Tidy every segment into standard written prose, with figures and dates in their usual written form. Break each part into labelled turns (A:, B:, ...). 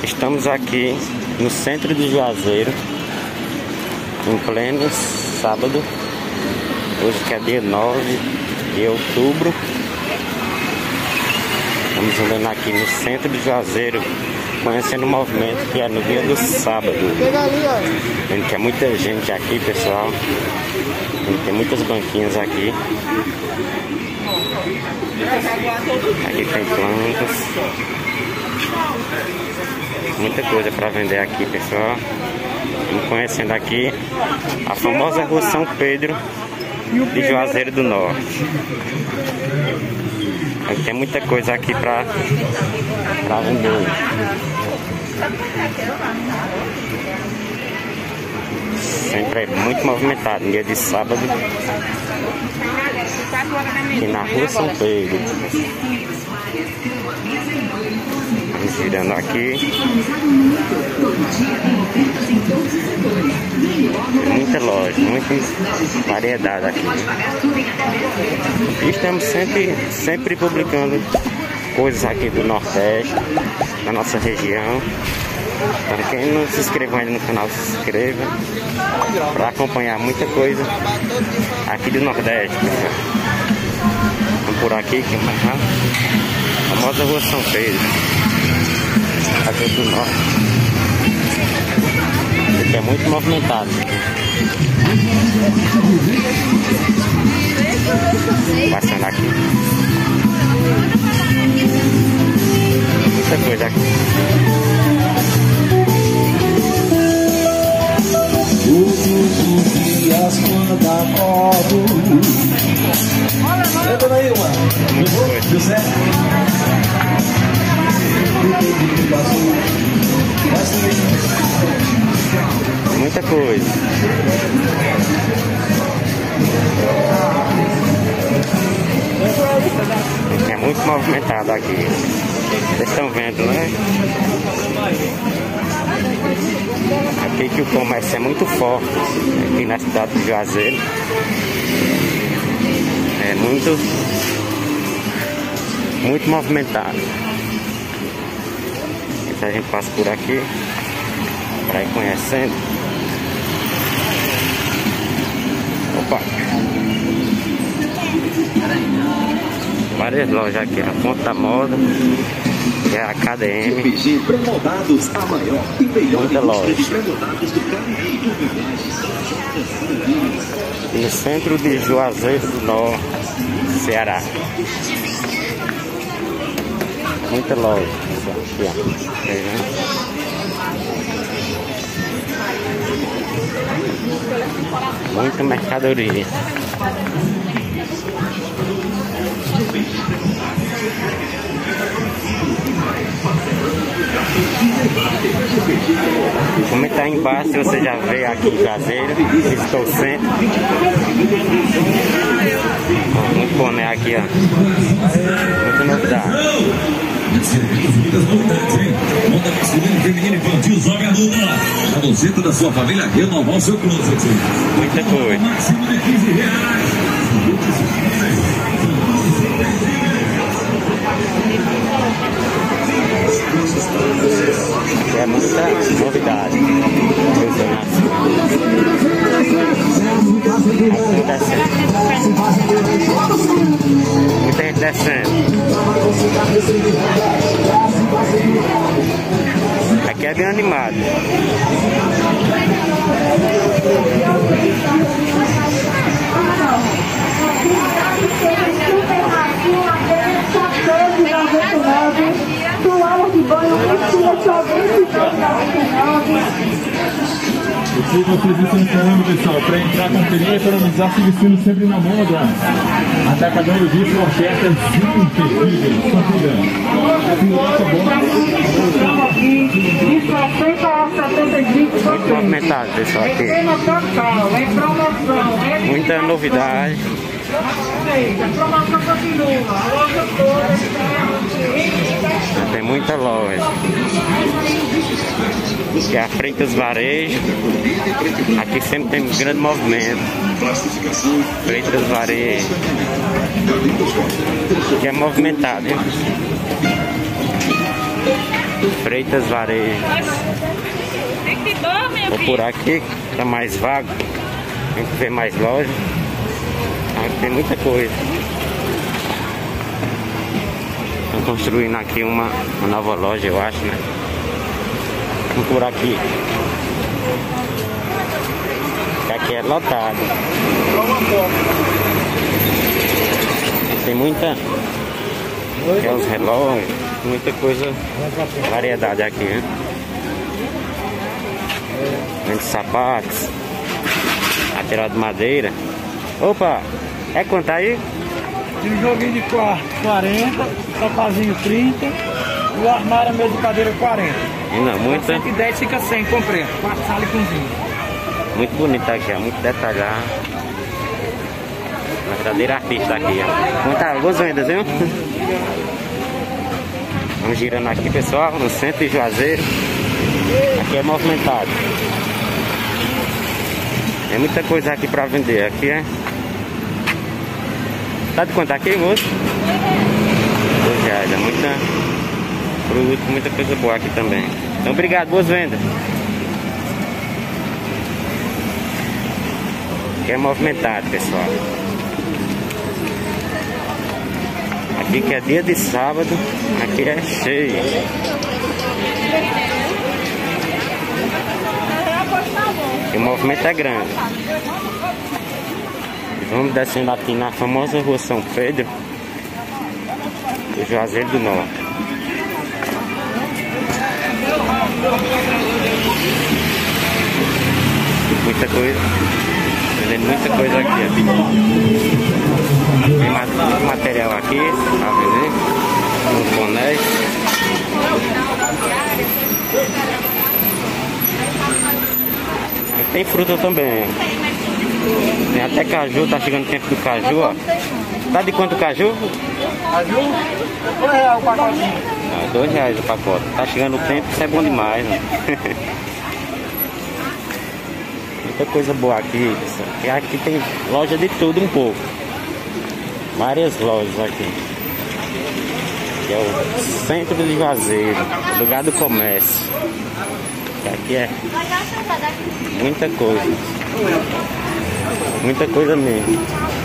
A: Estamos aqui no centro de Juazeiro, em pleno sábado, hoje que é dia 9 de outubro. Estamos andando aqui no centro de Juazeiro, conhecendo o movimento que é no dia do sábado. Vendo que é muita gente aqui, pessoal. Tem muitas banquinhas aqui. Aqui tem plantas. Muita coisa para vender aqui, pessoal. Estamos conhecendo aqui a famosa rua São Pedro de Juazeiro do Norte. Tem muita coisa aqui para vender. Sempre é muito movimentado no dia de sábado aqui na rua São Pedro. Vamos girando aqui. Muita loja, muita variedade aqui. E estamos sempre publicando coisas aqui do Nordeste, da nossa região. Para quem não se inscreveu ainda no canal, se inscreva para acompanhar muita coisa aqui do Nordeste, pessoal. Vamos por aqui, que é a famosa rua São Pedro, aqui do Norte. Aqui é muito movimentado. Passando aqui. Muita coisa aqui.
B: Todos os dias quando acordo. É, dona Ilma. José.
A: Muita coisa. É muito movimentado aqui. Vocês estão vendo, né? Aqui que o comércio é muito forte, aqui na cidade de Juazeiro. É muito movimentado. Então a gente passa por aqui para ir conhecendo. Opa! Várias lojas aqui, a Ponta da Moda, que é a KDM. Muita loja. E no centro de Juazeiro do Norte, Ceará. Muita loja. Aqui, ó. Muita mercadoria. Comenta aí embaixo se você já veio aqui em Juazeiro, visitou o centro. Muito boné aqui, ó. Muita novidade.
C: Moda masculina, feminina, infantil, jovem adulta. Para você, toda a sua família, renovar o seu closet.
A: Muita coisa.
C: Máximo de R$15.
A: É muita novidade. Muita gente descendo. Aqui é bem animado.
D: O que vocês estão esperando, pessoal, para entrar, conferir e economizar, se vestindo sempre na moda. Atacadão disso, ofertas imperdíveis. Confira.
A: Muito movimentado, pessoal, aqui. Muita novidade. Tem muita loja. Aqui é a frente dos varejos. Aqui sempre tem um grande movimento. Frente dos varejos. Aqui é movimentado, hein? Freitas Varejo. Vou por aqui, tá mais vago. Tem que ver mais loja. Aqui tem muita coisa. Estão construindo aqui uma nova loja, eu acho, né? Vamos por aqui. Aqui é lotado. Tem muita. Aqui é os relógios, muita coisa, variedade aqui, né? Vende sapatos, lateral de madeira. Opa, é quanto aí?
E: Tem um joguinho de quarto 40, sofazinho 30 e o armário mesmo de cadeira 40.
A: E não, muita.
E: 110 fica 100, comprei. 4 salas e cozinha.
A: Muito bonito aqui, ó, muito detalhado. Uma verdadeira artista aqui, ó. Quantas boas vendas, viu? Vamos girando aqui, pessoal, no centro de Juazeiro. Aqui é movimentado. Tem muita coisa aqui pra vender. Aqui é. Tá de quanto aqui, moço? R$2. É muita fruta, muita coisa boa aqui também. Então, obrigado, boas vendas. Aqui é movimentado, pessoal. Aqui que é dia de sábado, aqui é cheio. E o movimento é grande. E vamos descendo aqui na famosa rua São Pedro, do Juazeiro do Norte. Muita coisa. Vendendo muita coisa aqui, ó. Tem material aqui pra vender. Uns bonés. Tem fruta também. Tem até caju, tá chegando o tempo do caju, ó. Tá de quanto o caju?
E: Caju, R$2 o pacotinho.
A: R$2 o pacote. Tá chegando o tempo, isso é bom demais, né? Muita coisa boa aqui, pessoal. E aqui tem loja de tudo um pouco. Várias lojas aqui. Que é o Centro de Juazeiro, lugar do comércio. E aqui é muita coisa. Muita coisa mesmo.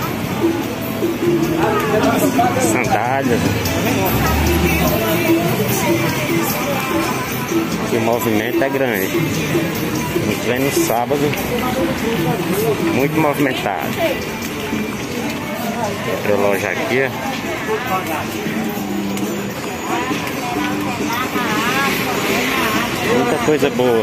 A: Sandálias. Aqui o movimento é grande. No pleno sábado, muito movimentado. Outra loja aqui, ó. Muita coisa boa.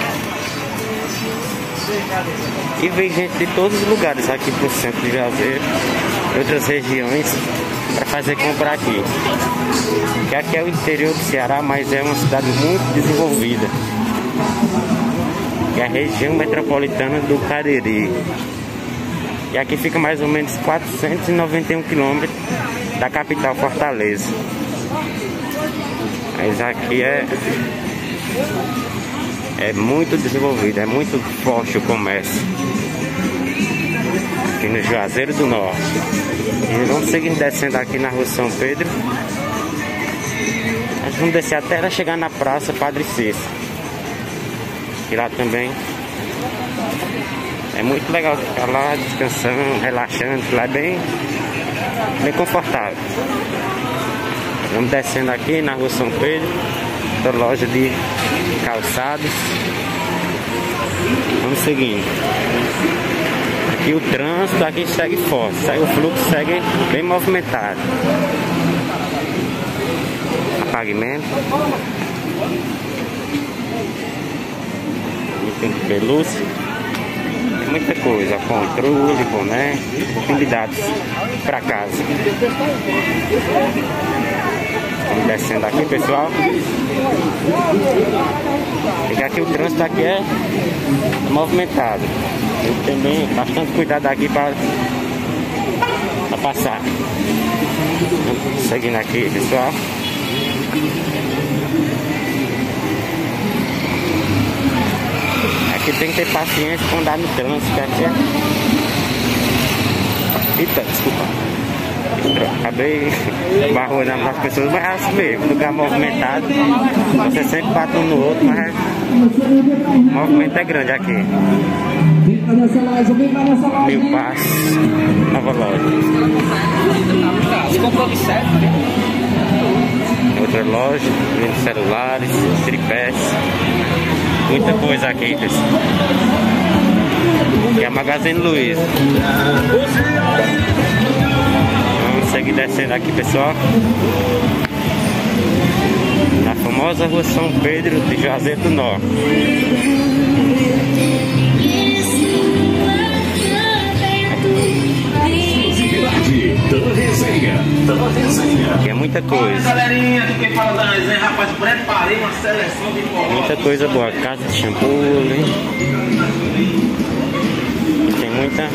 A: E vem gente de todos os lugares aqui pro centro de Juazeiro, outras regiões, para fazer compra aqui. Que aqui é o interior do Ceará, mas é uma cidade muito desenvolvida. Que é a região metropolitana do Cariri. E aqui fica mais ou menos 491 quilômetros da capital Fortaleza. Mas aqui é muito desenvolvido, é muito forte o comércio. Aqui no Juazeiro do Norte. E vamos seguir descendo aqui na rua São Pedro. Nós vamos descer até ela chegar na praça Padre Cícero. E lá também é muito legal ficar lá descansando, relaxando. Lá é bem confortável. Vamos descendo aqui na rua São Pedro, da loja de calçados. Vamos seguindo. Aqui o trânsito aqui segue forte, o fluxo segue bem movimentado. Apagamento. Aqui tem pelúcia. Tem muita coisa, controle, boné, utilidades para casa. Estamos descendo aqui, pessoal. E aqui o trânsito aqui é movimentado. Tem bem bastante cuidado aqui para passar. Seguindo aqui, pessoal. Aqui tem que ter paciência para andar no trânsito. Aqui é... Eita, desculpa. acabei barulhando as pessoas, mas é assim mesmo, lugar movimentado, você sempre bate um no outro, mas o movimento é grande aqui. 1000 passos, nova loja. Outra loja, celulares, tripés, muita coisa aqui, pessoal. Aqui é a Magazine Luiza. Vamos seguir descendo aqui, pessoal. Na famosa rua São Pedro de Juazeiro do Norte. Aqui é muita coisa.
F: Galerinha, quem fala da resenha, rapaz, preparei uma seleção de forró.
A: Muita coisa boa, casa de shampoo, né? Tem muita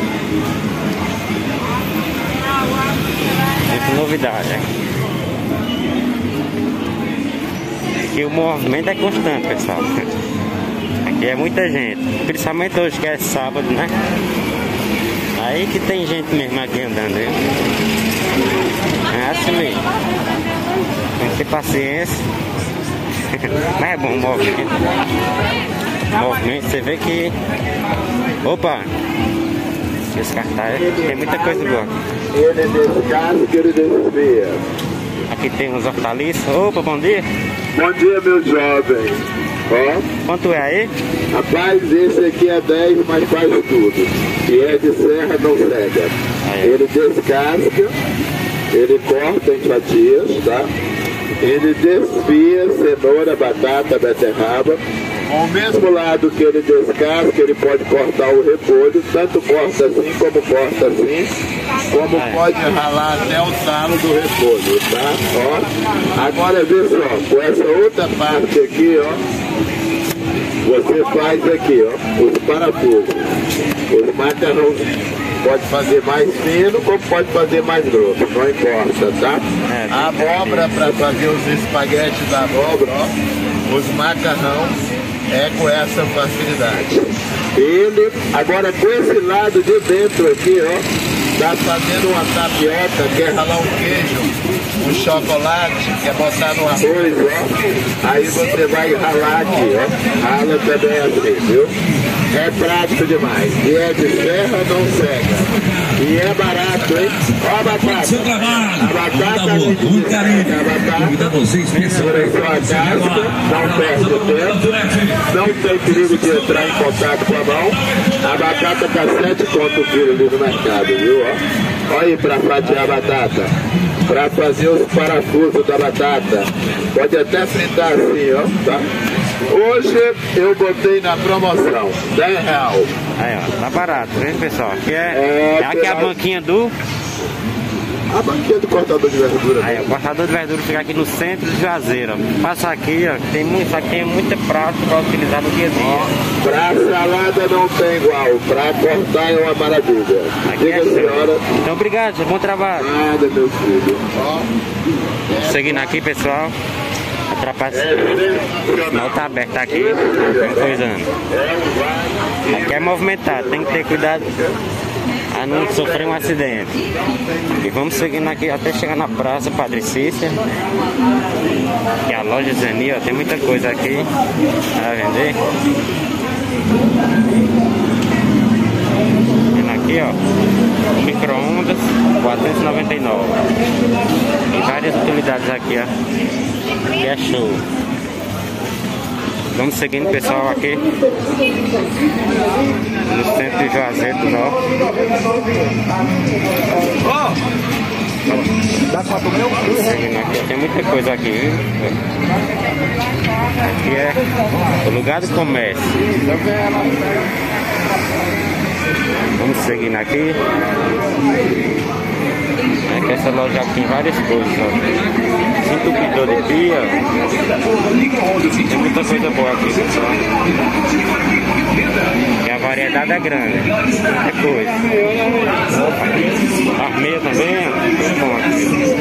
A: novidade aqui. Aqui o movimento é constante, pessoal. Aqui é muita gente, principalmente hoje que é sábado, né? Aí que tem gente mesmo aqui andando, viu? É assim mesmo. Tem que ter paciência. Mas é bom o movimento. Você vê que... Opa! Esse cartaz tem muita coisa boa. Aqui tem uns hortaliças. Opa, bom dia!
G: Bom dia, meu jovem. Ó.
A: Quanto é aí?
G: Rapaz, esse aqui é 10, mas faz tudo. E é de serra, não cega. Ele descasca, ele corta em fatias, tá? Ele desfia cenoura, batata, beterraba. Ao mesmo lado que ele descasca, ele pode cortar o repolho, tanto corta assim, como corta assim, como pode ralar até o talo do repolho, tá? Ó. Agora vê só, com essa outra parte aqui, ó, você faz aqui, ó, os parafusos, os macarrãozinhos. Pode fazer mais fino, como pode fazer mais grosso, não importa, tá? A abóbora, para fazer os espaguetes da abóbora, ó, os macarrões, é com essa facilidade. Ele, agora com esse lado de dentro aqui, ó, tá fazendo uma tapioca, quer ralar um queijo, um chocolate, quer botar no arroz, ó. Aí você vai ralar aqui, ó. Rala também assim, viu? É prático demais. E é de serra, não cega. E é barato, hein? Ó a batata.
C: Seu trabalho.
G: A batata
C: Muito carinho.
G: Convidar
C: vocês,
G: segura sua casca, não perde tempo, não tem perigo de entrar em contato com a mão. A batata tá 7 conto o quilo ali no mercado, viu? Ó. Olha aí pra fatiar a batata. Pra fazer os parafusos da batata. Pode até fritar assim, ó, tá? Hoje eu botei na promoção, R$10.
A: Aí, ó, tá barato, né, pessoal? Aqui aqui é a banquinha do...
G: A banquinha do cortador de verdura.
A: Aí, o cortador de verdura fica aqui no centro de Juazeiro. Passa aqui, ó, aqui tem muita prato para utilizar no dia a dia.
G: Pra salada não tem igual, pra cortar é uma maravilha.
A: Aqui
G: Diga, senhora.
A: Então, obrigado, bom trabalho.
G: Nada, meu filho. Ó.
A: Seguindo aqui, pessoal. Não tá aberto aqui, coisando. Aqui é movimentado, tem que ter cuidado a não sofrer um acidente. E vamos seguindo aqui até chegar na praça Padre Cícero, que é a loja Zeni, ó, tem muita coisa aqui para vender. Vendo aqui, ó, micro-ondas 499. Tem várias utilidades aqui, ó. Que é show. Vamos seguindo, pessoal, aqui no centro de Juazeiro do Norte. Seguindo aqui, tem muita coisa aqui, viu? Aqui é o lugar do comércio. Vamos seguindo aqui. Aqui essa loja aqui tem várias coisas, ó. Entupidor de pia. Tem muita coisa boa aqui, pessoal. E a variedade é grande. É coisa. Armeia também, muito bom aqui.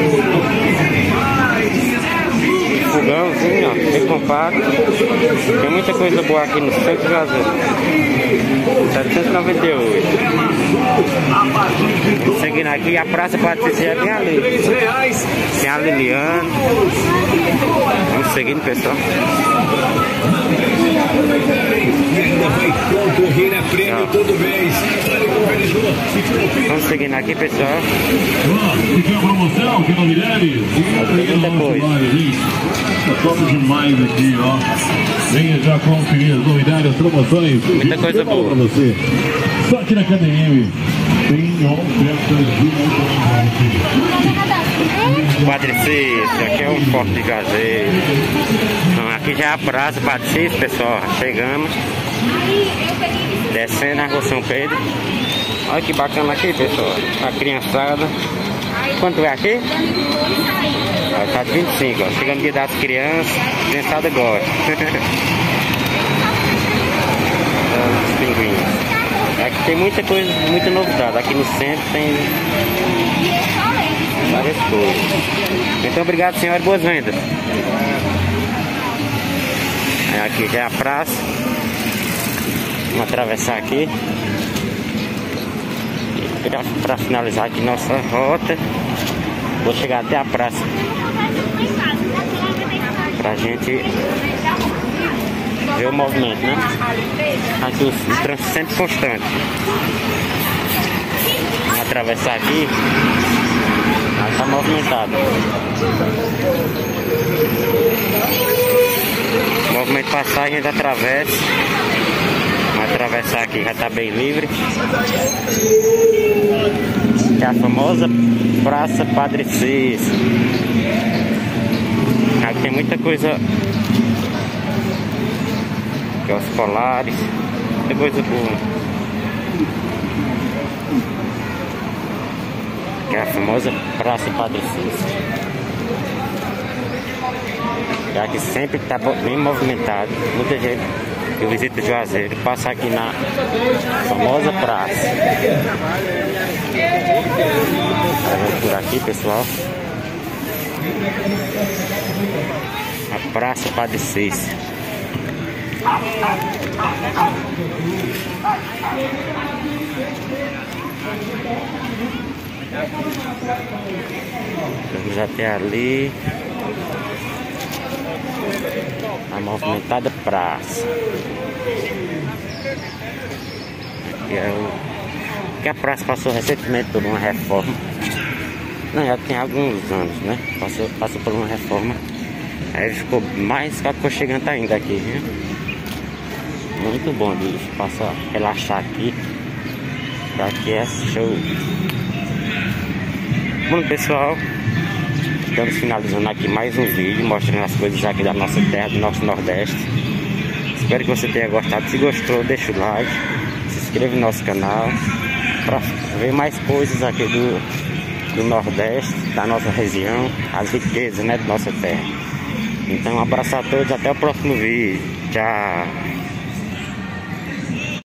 A: Fogãozinho, ó, bem compacto. Tem muita coisa boa aqui no centro de Juazeiro. 798. Vamos seguindo aqui, a praça Patrícia é bem ali. Tem a Liliane. Vamos seguindo, pessoal.
C: Concorrer a prêmio todo mês.
A: Vamos seguindo aqui, pessoal.
D: Se tem uma promoção, que novidade?
A: Tem muita coisa.
D: Top demais aqui, ó. Venha já conferir as novidades, as promoções.
A: Muita coisa boa
D: pra você. Só aqui na KDM tem ofertas de
A: Padre Cícero, aqui é um Forte de Juazeiro. Então, aqui já é a praça Padre Cícero, pessoal. Chegamos. Descendo a rua São Pedro. Olha que bacana aqui, pessoal. A criançada. Quanto é aqui? Tá de 25, ó. Chegando dia das crianças. A criançada gosta. Os pinguins. Aqui tem muita coisa, muita novidade. Aqui no centro tem várias coisas. Então, obrigado, senhora. Boas vendas. Aqui já é a praça. Vamos atravessar aqui. Para finalizar aqui nossa rota. Vou chegar até a praça. Pra gente ver o movimento, né? Aqui o trânsito sempre constante. Vamos atravessar aqui. Mas tá movimentado. O movimento passar, a gente atravessa. Vamos atravessar aqui, já tá bem livre. É a famosa Praça Padre Cícero. Aqui tem muita coisa. Aqui os colares. Muita coisa boa. Que é a famosa Praça Padre Cícero. Aqui sempre está bem movimentado. Muita gente que visita Juazeiro passa aqui na famosa praça. Vamos por aqui, pessoal. A Praça Padre Cícero. Vamos até ali. A movimentada praça. Que a praça passou recentemente por uma reforma. Não, já tem alguns anos, né? Passou por uma reforma. Aí ficou mais aconchegante ainda aqui, viu? Muito bom de passar, relaxar aqui. Aqui é show. Bom, pessoal, estamos finalizando aqui mais um vídeo mostrando as coisas aqui da nossa terra, do nosso Nordeste. Espero que você tenha gostado. Se gostou, deixa o like, se inscreva no nosso canal para ver mais coisas aqui do Nordeste, da nossa região, as riquezas, né, da nossa terra. Então, um abraço a todos, até o próximo vídeo. Tchau.